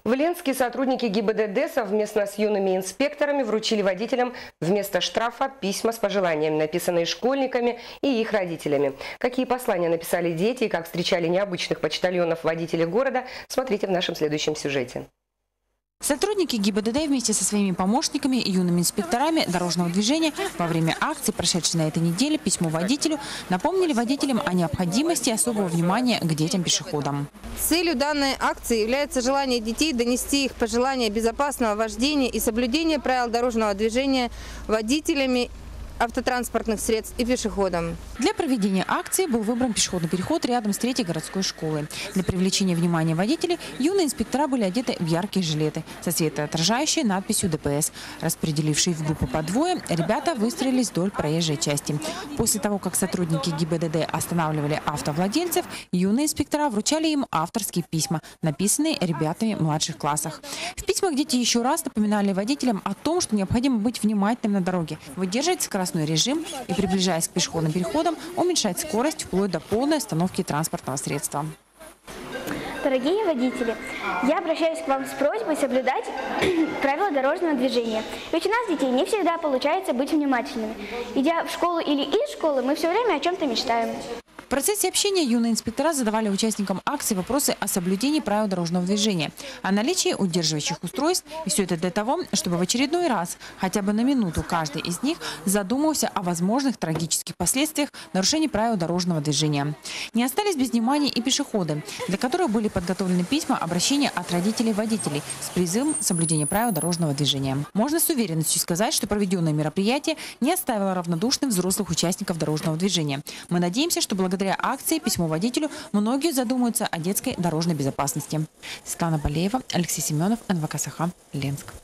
В Ленске сотрудники ГИБДД совместно с юными инспекторами вручили водителям вместо штрафа письма с пожеланиями, написанные школьниками и их родителями. Какие послания написали дети и как встречали необычных почтальонов водителей города, смотрите в нашем следующем сюжете. Сотрудники ГИБДД вместе со своими помощниками и юными инспекторами дорожного движения во время акции, прошедшей на этой неделе, письмо водителю, напомнили водителям о необходимости особого внимания к детям-пешеходам. Целью данной акции является желание детей донести их пожелания безопасного вождения и соблюдения правил дорожного движения водителями автотранспортных средств и пешеходам. Для проведения акции был выбран пешеходный переход рядом с 3-й городской школой. Для привлечения внимания водителей юные инспектора были одеты в яркие жилеты со светоотражающей надписью ДПС. Распределившись в группы по двое, ребята выстроились вдоль проезжей части. После того, как сотрудники ГИБДД останавливали автовладельцев, юные инспектора вручали им авторские письма, написанные ребятами в младших классах. В письмах дети еще раз напоминали водителям о том, что необходимо быть внимательным на дороге, выдерживать скоростной режим и, приближаясь к пешеходным переходам, уменьшать скорость вплоть до полной остановки транспортного средства. Дорогие водители, я обращаюсь к вам с просьбой соблюдать правила дорожного движения. Ведь у нас, детей, не всегда получается быть внимательными. Идя в школу или из школы, мы все время о чем-то мечтаем. В процессе общения юные инспектора задавали участникам акции вопросы о соблюдении правил дорожного движения, о наличии удерживающих устройств. И все это для того, чтобы в очередной раз, хотя бы на минуту, каждый из них задумался о возможных трагических последствиях нарушений правил дорожного движения. Не остались без внимания и пешеходы, для которых были подготовлены письма обращения от родителей-водителей с призывом соблюдения правил дорожного движения. Можно с уверенностью сказать, что проведенное мероприятие не оставило равнодушным взрослых участников дорожного движения. Мы надеемся, что благодаря акции «Письмо водителю» многие задумаются о детской дорожной безопасности. Светлана Болеева, Алексей Семенов, НВК Саха, Ленск.